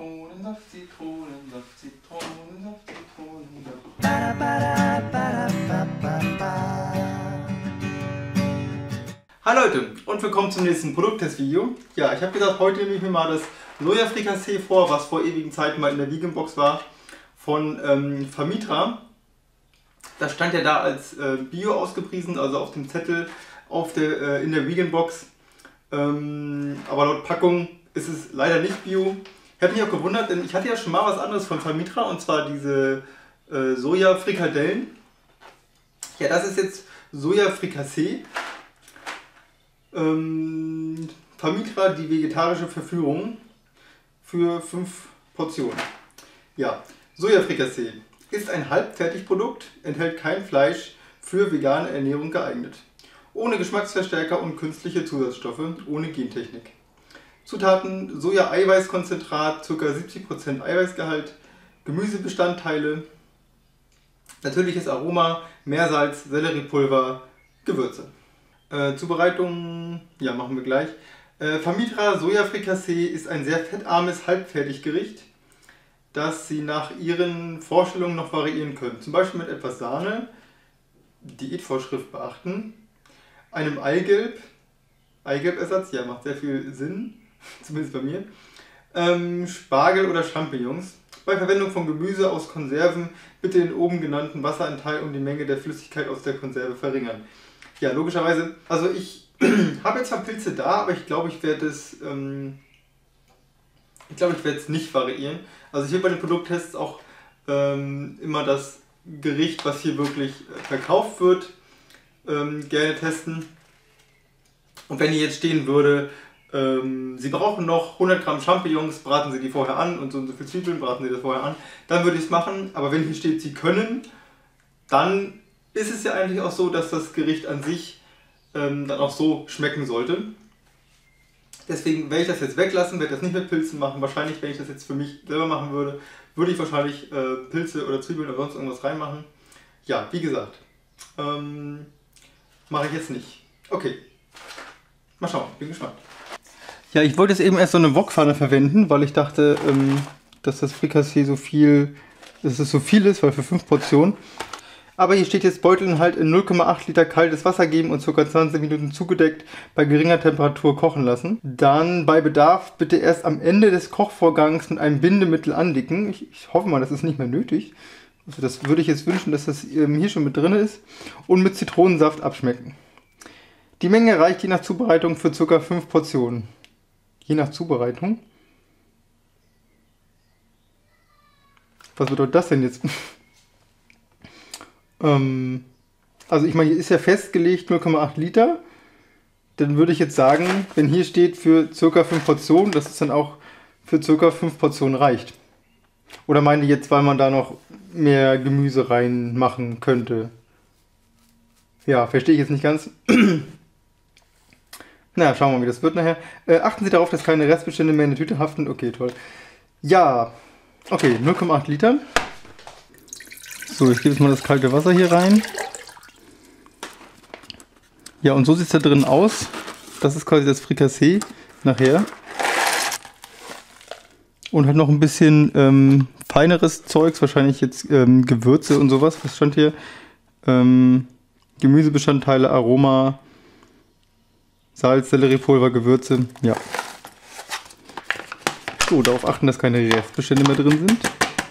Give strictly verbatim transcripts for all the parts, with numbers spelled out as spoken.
Zitronensaft, Zitronensaft, Zitronensaft, Zitronensaft. Hi Leute und willkommen zum nächsten Produkttestvideo. Ja, ich habe gesagt, heute nehme ich mir mal das Soja-Frikassee vor, was vor ewigen Zeiten mal in der Vegan-Box war, von ähm, Famitra. Das stand ja da als äh, Bio ausgepriesen, also auf dem Zettel auf der, äh, in der Vegan-Box. Ähm, aber laut Packung ist es leider nicht Bio. Ich habe mich auch gewundert, denn ich hatte ja schon mal was anderes von Famitra, und zwar diese äh, Soja-Frikadellen. Ja, das ist jetzt Soja-Frikassee. Ähm, Famitra, die vegetarische Verführung für fünf Portionen. Ja, Soja-Frikassee ist ein Halbfertigprodukt, enthält kein Fleisch, für vegane Ernährung geeignet. Ohne Geschmacksverstärker und künstliche Zusatzstoffe, ohne Gentechnik. Zutaten: Soja-Eiweißkonzentrat, ca. siebzig Prozent Eiweißgehalt, Gemüsebestandteile, natürliches Aroma, Meersalz, Selleriepulver, Gewürze. Äh, Zubereitung, ja, machen wir gleich. Äh, Famitra Soja-Frikassee ist ein sehr fettarmes Halbfertiggericht, das Sie nach Ihren Vorstellungen noch variieren können. Zum Beispiel mit etwas Sahne, Diätvorschrift beachten, einem Eigelb, Eigelbersatz, ja, macht sehr viel Sinn, zumindest bei mir, ähm, Spargel oder Champignons. Bei Verwendung von Gemüse aus Konserven bitte den oben genannten Wasseranteil um die Menge der Flüssigkeit aus der Konserve verringern. Ja, logischerweise, also ich habe jetzt zwar Pilze da, aber ich glaube, ich werde es ähm, ich glaube, ich werde es nicht variieren. Also ich will bei den Produkttests auch ähm, immer das Gericht, was hier wirklich äh, verkauft wird, ähm, gerne testen. Und wenn hier jetzt stehen würde, ähm, Sie brauchen noch hundert Gramm Champignons, braten Sie die vorher an, und so und so viel Zwiebeln, braten Sie das vorher an, dann würde ich es machen. Aber wenn hier steht, Sie können, dann ist es ja eigentlich auch so, dass das Gericht an sich ähm, dann auch so schmecken sollte. Deswegen werde ich das jetzt weglassen, werde das nicht mit Pilzen machen. Wahrscheinlich, wenn ich das jetzt für mich selber machen würde, würde ich wahrscheinlich äh, Pilze oder Zwiebeln oder sonst irgendwas reinmachen. Ja, wie gesagt, ähm, mache ich jetzt nicht. Okay, mal schauen, bin gespannt. Ja, ich wollte jetzt eben erst so eine Wokpfanne verwenden, weil ich dachte, ähm, dass das Frikassee so viel, dass es so viel ist, weil für fünf Portionen. Aber hier steht jetzt Beutelinhalt in null Komma acht Liter kaltes Wasser geben und ca. zwanzig Minuten zugedeckt bei geringer Temperatur kochen lassen. Dann bei Bedarf bitte erst am Ende des Kochvorgangs mit einem Bindemittel andicken. Ich, ich hoffe mal, das ist nicht mehr nötig. Also das würde ich jetzt wünschen, dass das ähm, hier schon mit drin ist. Und mit Zitronensaft abschmecken. Die Menge reicht je nach Zubereitung für ca. fünf Portionen. Je nach Zubereitung? Was bedeutet das denn jetzt? Also ich meine, hier ist ja festgelegt null Komma acht Liter. Dann würde ich jetzt sagen, wenn hier steht für ca. fünf Portionen, dass es dann auch für ca. fünf Portionen reicht. Oder meine ich jetzt, weil man da noch mehr Gemüse reinmachen könnte? Ja, verstehe ich jetzt nicht ganz. Na, schauen wir mal, wie das wird nachher. Äh, achten Sie darauf, dass keine Restbestände mehr in der Tüte haften. Okay, toll. Ja, okay, null Komma acht Liter. So, ich gebe jetzt mal das kalte Wasser hier rein. Ja, und so sieht es da drin aus. Das ist quasi das Frikassee nachher. Und hat noch ein bisschen ähm, feineres Zeugs, wahrscheinlich jetzt ähm, Gewürze und sowas. Was stand hier? Ähm, Gemüsebestandteile, Aroma, Salz, Selleriepulver, Gewürze. Ja. So, darauf achten, dass keine Restbestände mehr drin sind.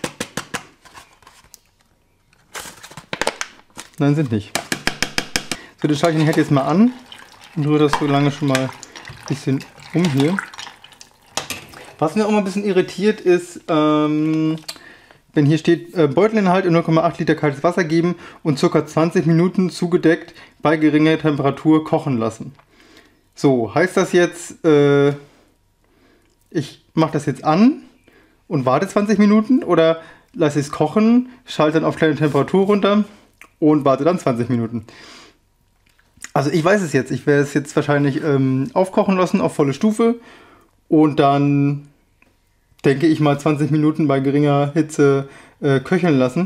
Nein, sind nicht. So, das schaue ich den Herd jetzt mal an und rühre das so lange schon mal ein bisschen um hier. Was mir auch mal ein bisschen irritiert ist, ähm, wenn hier steht, äh, Beutelinhalt in null Komma acht Liter kaltes Wasser geben und ca. zwanzig Minuten zugedeckt bei geringer Temperatur kochen lassen. So, heißt das jetzt, äh, ich mache das jetzt an und warte zwanzig Minuten, oder lasse ich es kochen, schalte dann auf kleine Temperatur runter und warte dann zwanzig Minuten. Also ich weiß es jetzt. Ich werde es jetzt wahrscheinlich ähm, aufkochen lassen auf volle Stufe. Und dann denke ich mal zwanzig Minuten bei geringer Hitze äh, köcheln lassen.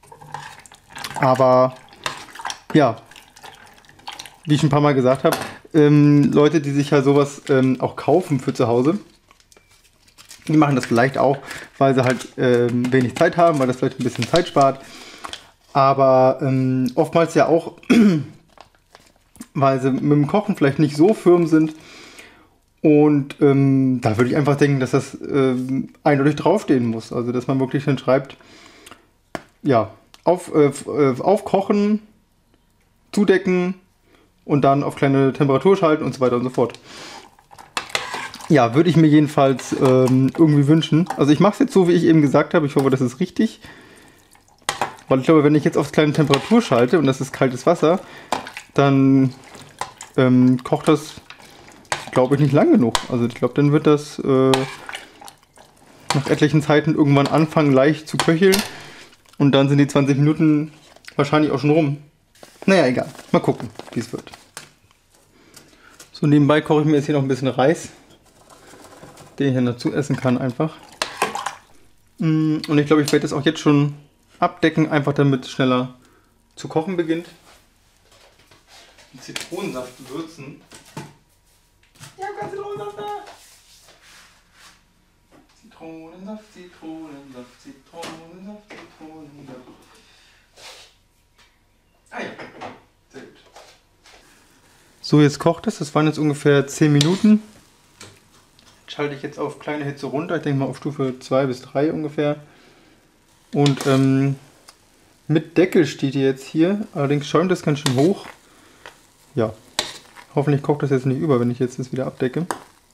Aber ja, wie ich schon ein paar Mal gesagt habe, ähm, Leute, die sich ja sowas ähm, auch kaufen für zu Hause, Die machen das vielleicht auch, weil sie halt ähm, wenig Zeit haben, weil das vielleicht ein bisschen Zeit spart. Aber ähm, oftmals ja auch, weil sie mit dem Kochen vielleicht nicht so firm sind. Und ähm, da würde ich einfach denken, dass das ähm, eindeutig draufstehen muss. Also dass man wirklich dann schreibt, ja, auf, äh, aufkochen, zudecken und dann auf kleine Temperatur schalten und so weiter und so fort. Ja, würde ich mir jedenfalls ähm, irgendwie wünschen. Also ich mache es jetzt so, wie ich eben gesagt habe. Ich hoffe, das ist richtig. Weil ich glaube, wenn ich jetzt auf kleine Temperatur schalte und das ist kaltes Wasser, dann ähm, kocht das, glaube ich, nicht lang genug. Also ich glaube, dann wird das äh, nach etlichen Zeiten irgendwann anfangen, leicht zu köcheln. Und dann sind die zwanzig Minuten wahrscheinlich auch schon rum. Naja, egal. Mal gucken, wie es wird. So, nebenbei koche ich mir jetzt hier noch ein bisschen Reis, den ich dann dazu essen kann einfach. Und ich glaube, ich werde das auch jetzt schon abdecken, einfach damit es schneller zu kochen beginnt. Zitronensaft würzen. Ja, kein Zitronensaft da! Zitronensaft, Zitronensaft, Zitronensaft, Zitronensaft. Ah ja, sehr gut. So, jetzt kocht es. Das waren jetzt ungefähr zehn Minuten. Schalte ich jetzt auf kleine Hitze runter. Ich denke mal auf Stufe zwei bis drei ungefähr. Und ähm, mit Deckel steht die jetzt hier. Allerdings schäumt das ganz schön hoch. Ja, hoffentlich kocht das jetzt nicht über, wenn ich jetzt das wieder abdecke.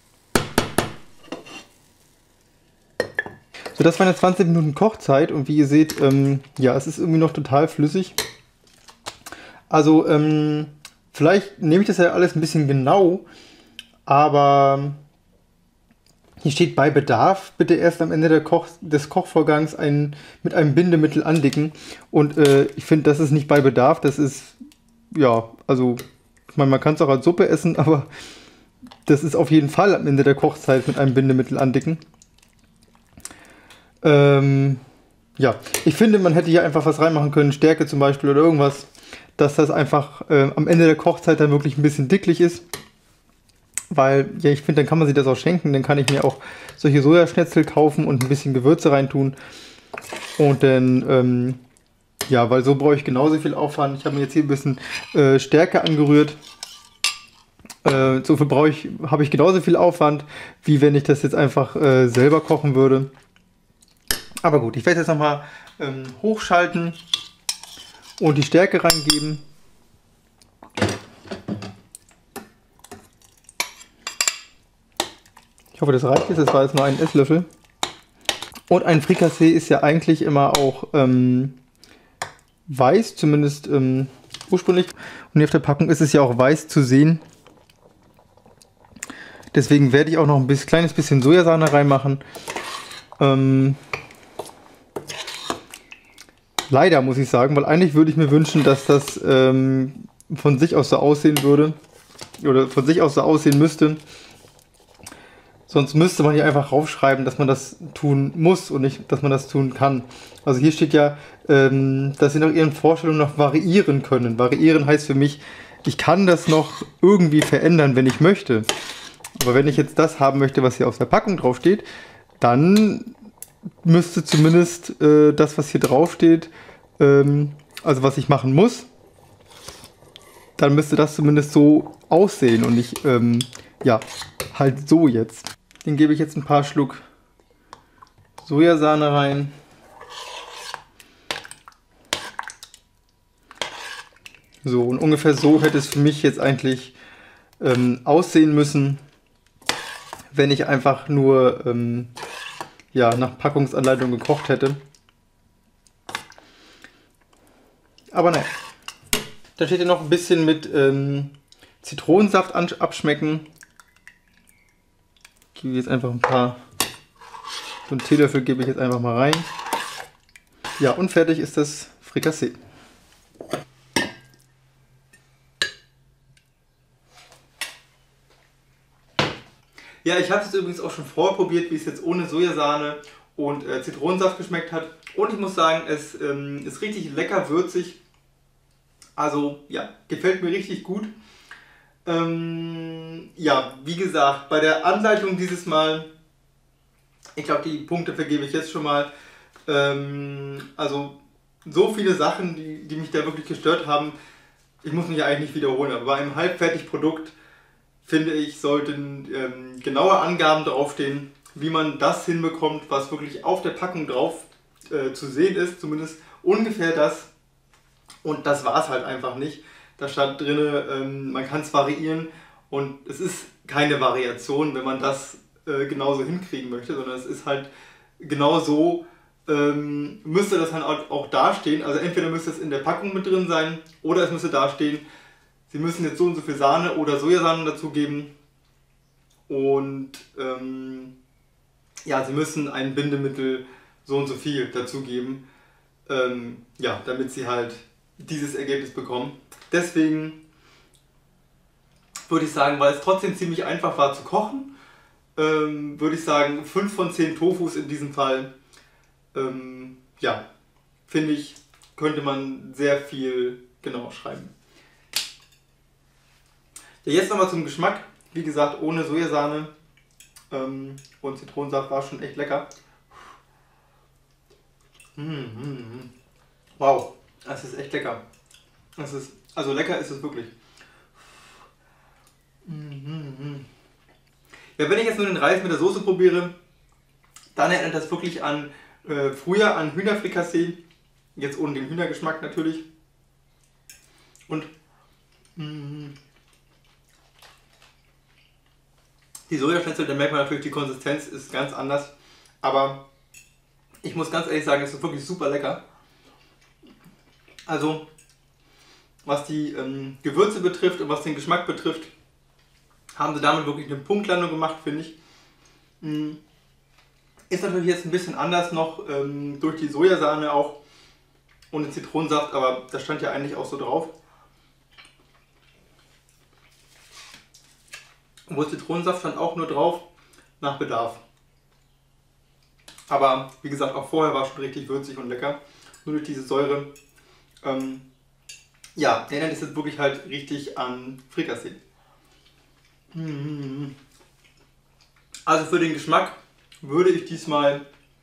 So, das waren jetzt zwanzig Minuten Kochzeit und wie ihr seht, ähm, ja, es ist irgendwie noch total flüssig. Also, ähm, vielleicht nehme ich das ja alles ein bisschen genau, aber hier steht bei Bedarf bitte erst am Ende der Koch des Kochvorgangs ein, mit einem Bindemittel andicken. Und äh, ich finde, das ist nicht bei Bedarf, das ist, ja, also, ich meine, man kann es auch als Suppe essen, aber das ist auf jeden Fall am Ende der Kochzeit mit einem Bindemittel andicken. Ähm, ja, ich finde, man hätte hier einfach was reinmachen können, Stärke zum Beispiel oder irgendwas, dass das einfach äh, am Ende der Kochzeit dann wirklich ein bisschen dicklich ist. Weil, ja, ich finde, dann kann man sich das auch schenken. Dann kann ich mir auch solche Sojaschnitzel kaufen und ein bisschen Gewürze reintun. Und dann, ähm, ja, weil so brauche ich genauso viel Aufwand. Ich habe mir jetzt hier ein bisschen äh, Stärke angerührt. Äh, so viel brauche ich, habe ich genauso viel Aufwand, wie wenn ich das jetzt einfach äh, selber kochen würde. Aber gut, ich werde jetzt nochmal ähm, hochschalten und die Stärke reingeben. Ich hoffe, das reicht jetzt. Das war jetzt nur ein Esslöffel. Und ein Frikassee ist ja eigentlich immer auch ähm, weiß, zumindest ähm, ursprünglich. Und hier auf der Packung ist es ja auch weiß zu sehen. Deswegen werde ich auch noch ein bisschen, kleines bisschen Sojasahne reinmachen. Ähm, leider muss ich sagen, weil eigentlich würde ich mir wünschen, dass das ähm, von sich aus so aussehen würde. Oder von sich aus so aussehen müsste. Sonst müsste man hier einfach raufschreiben, dass man das tun muss und nicht, dass man das tun kann. Also hier steht ja, ähm, dass sie nach ihren Vorstellungen noch variieren können. Variieren heißt für mich, ich kann das noch irgendwie verändern, wenn ich möchte. Aber wenn ich jetzt das haben möchte, was hier auf der Packung drauf steht, dann müsste zumindest äh, das, was hier drauf steht, ähm, also was ich machen muss, dann müsste das zumindest so aussehen und nicht, ähm, ja, halt so jetzt. Den gebe ich jetzt ein paar Schluck Sojasahne rein. So, und ungefähr so hätte es für mich jetzt eigentlich ähm, aussehen müssen, wenn ich einfach nur ähm, ja, nach Packungsanleitung gekocht hätte. Aber nein. Da steht ja noch ein bisschen mit ähm, Zitronensaft abschmecken. Ich gebe jetzt einfach ein paar, so einen Teelöffel gebe ich jetzt einfach mal rein. Ja, und fertig ist das Frikassee. Ja, ich habe es übrigens auch schon vorprobiert, wie es jetzt ohne Sojasahne und äh, Zitronensaft geschmeckt hat. Und ich muss sagen, es ähm, ist richtig lecker würzig. Also ja, gefällt mir richtig gut. Ähm, ja, wie gesagt, bei der Anleitung dieses Mal Ich glaube, die Punkte vergebe ich jetzt schon mal. Ähm, also so viele Sachen, die, die mich da wirklich gestört haben. Ich muss mich ja eigentlich nicht wiederholen, aber bei einem Halbfertigprodukt, finde ich, sollten ähm, genaue Angaben draufstehen, wie man das hinbekommt, was wirklich auf der Packung drauf äh, zu sehen ist, zumindest ungefähr das. Und das war es halt einfach nicht. Da stand drin, ähm, man kann es variieren und es ist keine Variation, wenn man das äh, genauso hinkriegen möchte, sondern es ist halt genau so, ähm, müsste das dann auch, auch dastehen. Also entweder müsste es in der Packung mit drin sein oder es müsste dastehen, Sie müssen jetzt so und so viel Sahne oder Sojasahne dazugeben und ähm, ja, Sie müssen ein Bindemittel so und so viel dazugeben, ähm, ja, damit Sie halt dieses Ergebnis bekommen. Deswegen würde ich sagen, weil es trotzdem ziemlich einfach war zu kochen, ähm, würde ich sagen fünf von zehn Tofus in diesem Fall. Ähm, ja, finde ich, könnte man sehr viel genau schreiben. Ja, jetzt nochmal zum Geschmack. Wie gesagt, ohne Sojasahne ähm, und Zitronensaft war schon echt lecker. Mm, mm, mm. Wow, das ist echt lecker. Das ist, also lecker ist es wirklich. Mm, mm, mm. Ja, wenn ich jetzt nur den Reis mit der Soße probiere, dann erinnert das wirklich an äh, früher an Hühnerfrikassee. Jetzt ohne den Hühnergeschmack natürlich. Und mm, die Sojaschnitzel, da merkt man natürlich, die Konsistenz ist ganz anders. Aber ich muss ganz ehrlich sagen, es ist wirklich super lecker. Also, was die ähm, Gewürze betrifft und was den Geschmack betrifft, haben sie damit wirklich eine Punktlandung gemacht, finde ich. Mm. Ist natürlich jetzt ein bisschen anders noch ähm, durch die Sojasahne auch und den Zitronensaft, aber das stand ja eigentlich auch so drauf. Obwohl Zitronensaft stand auch nur drauf, nach Bedarf. Aber wie gesagt, auch vorher war es schon richtig würzig und lecker. Nur durch diese Säure. Ähm, ja, erinnert es jetzt wirklich halt richtig an Frikassee. Also für den Geschmack würde ich diesmal...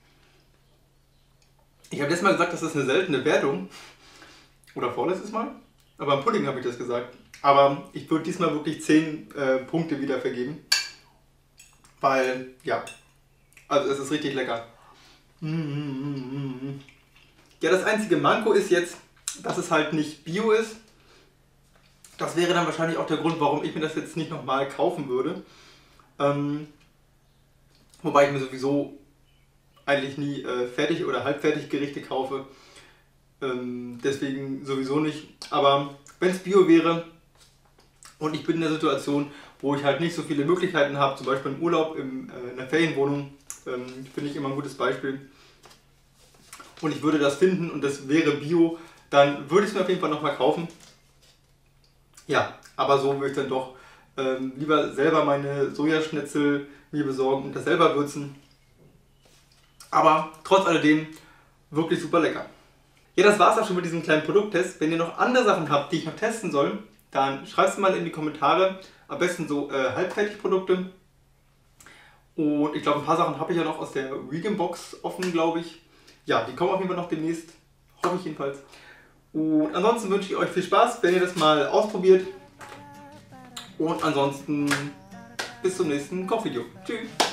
Ich habe letztes Mal gesagt, das ist eine seltene Wertung. Oder vorletztes Mal. Aber im Pudding habe ich das gesagt. Aber ich würde diesmal wirklich zehn äh, Punkte wieder vergeben. Weil, ja, also es ist richtig lecker. Mm, mm, mm, mm. Ja, das einzige Manko ist jetzt, dass es halt nicht Bio ist. Das wäre dann wahrscheinlich auch der Grund, warum ich mir das jetzt nicht nochmal kaufen würde. Ähm, wobei ich mir sowieso eigentlich nie äh, fertig oder halbfertig Gerichte kaufe. Ähm, deswegen sowieso nicht. Aber wenn es Bio wäre und ich bin in der Situation, wo ich halt nicht so viele Möglichkeiten habe, zum Beispiel im Urlaub, im, äh, in der Ferienwohnung, ähm, finde ich immer ein gutes Beispiel. Und ich würde das finden und das wäre Bio, dann würde ich es mir auf jeden Fall nochmal kaufen. Ja, aber so würde ich dann doch ähm, lieber selber meine Sojaschnitzel mir besorgen und das selber würzen. Aber trotz alledem wirklich super lecker. Ja, das war's auch schon mit diesem kleinen Produkttest. Wenn ihr noch andere Sachen habt, die ich noch testen soll, dann schreibt es mal in die Kommentare. Am besten so äh, Halbfertigprodukte. Und ich glaube, ein paar Sachen habe ich ja noch aus der Vegan Box offen, glaube ich. Ja, die kommen auf jeden Fall noch demnächst. Hoffe ich jedenfalls. Und ansonsten wünsche ich euch viel Spaß, wenn ihr das mal ausprobiert. Und ansonsten bis zum nächsten Kochvideo. Tschüss!